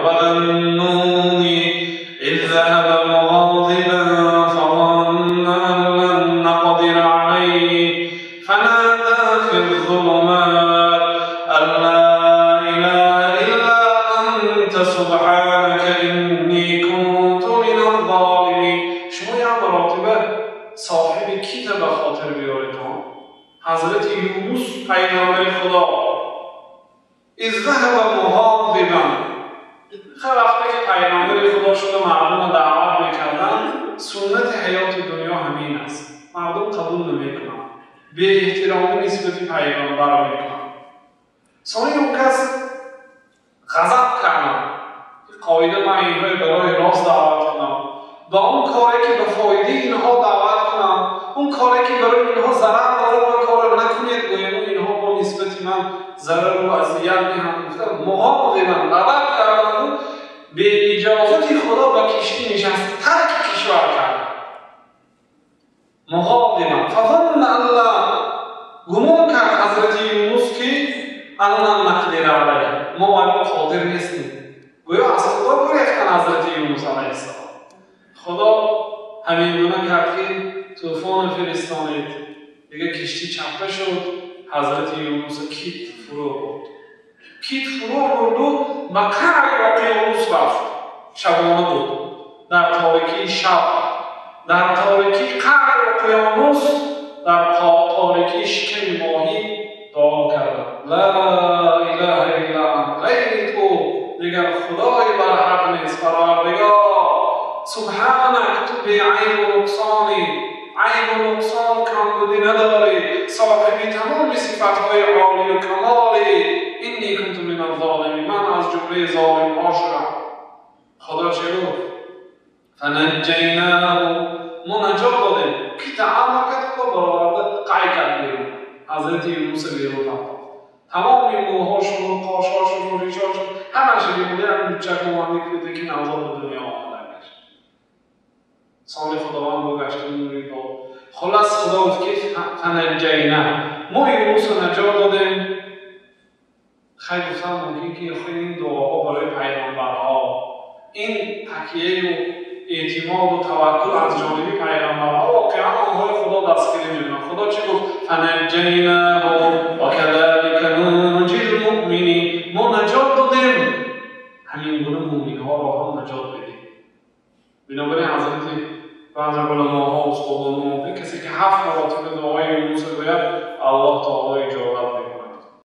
وذنون إذ ذهب مغاضبا فظن أن لن نقدر عليه فنادى في الظلمات أن لا إله إلا أنت سبحانك إني كنت من الظالمين. شما یا مراتبه صاحب کی به خاطر بیارید ها؟ حضرت یونس پیغمبر خدا اذ ذهب مغاضبا، وقتی که پیغمبر خدا شده مردم رو دعوت میکردن، سنت حیات دنیا همین است، مردم قبول نمیکنن، به احترامی نسبت پیغمبر میکنن. ثانی اون کس غضب کردن، قاعده من اینها برای راست دعوت کنم، و اون کاری که به فایده اینها دعوت کنم، اون کاری که برای اینها ضرر داره و کار نکنید گویم اینها با نسبت من ضرر و اذیت می‌کنند. مغاضبا غضب کردن، به اجازت خدا به کشتی نشست، ترک کشور کرد. مغاضبا فظن الله، گمان کرد حضرت یونس که الان نقدر علیه، ما باید قادر نیستیم. گویا از خدا گریختن حضرت یونس علیه السلام. خدا همین گونه کرد که طوفان فرستانید، دیگه کشتی چپه شد، حضرت یونس کیت فرو برد. کیت فرو برد و به قعر اقیانوس رفت. شبانه بود، در تاریکی شب، در تاریکی قعر اقیانوس، در تاریکی شکم ماهی دعا کرد لا اله الا انت، غیر تو دیگر خدای بر حق نیست. پروردگار سبحانک، تو به عیب و نقصانی، عیب و نقصان کمبودی نداری، صاحبی تمام صفتهای عالی و کمالی. اینی کنت من الظالمین، من از جمله ظالم ها شدم. خدا چه گفت؟ فنجیناه، ما نجات دادیم. کی تعامل کرد؟ خدا برآورده قای کرد بیرون، حضرت یونس بیرون رفت. تمام این موهاشون و پاشاشون و ریشاشون همش بیرونه، هم بچک مواندی کرده که نوزاد دنیا آمده گشت. سال خداوند بگشت و نوری با خلاص خدا گفت که فنجیناه، ما یونس رو نجات دادیم. خیلی گفتم ممکن که خیلی این دعاها برای پیغمبرها، این تکیه و اعتماد و توکل از جانب پیغمبرها واقعا آنهای خدا دستگیری می‌کنن. خدا چی گفت؟ فنجیناه و کذلک ننجی المؤمنین، ما نجات دادیم، همین گونه مومن‌ها را هم نجات بدیم. بنابراین حضرت بعض علماها و استادان کسی که 7 مراتب دعای یونس گوید الله تعالی اجابت